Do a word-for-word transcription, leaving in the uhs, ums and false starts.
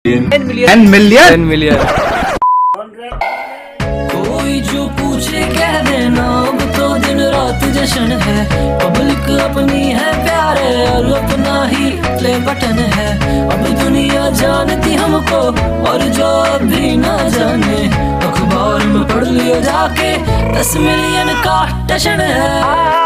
Ten million million ten million. कोई जो पूछे कह देना, अब तो दिन रात जश्न है। पब्लिक अपनी है प्यारे और अपना ही प्ले बटन है। अब दुनिया जानती हमको और जो अभी ना जाने, अखबार में पढ़ लियो जाके दस मिलियन का टशन है।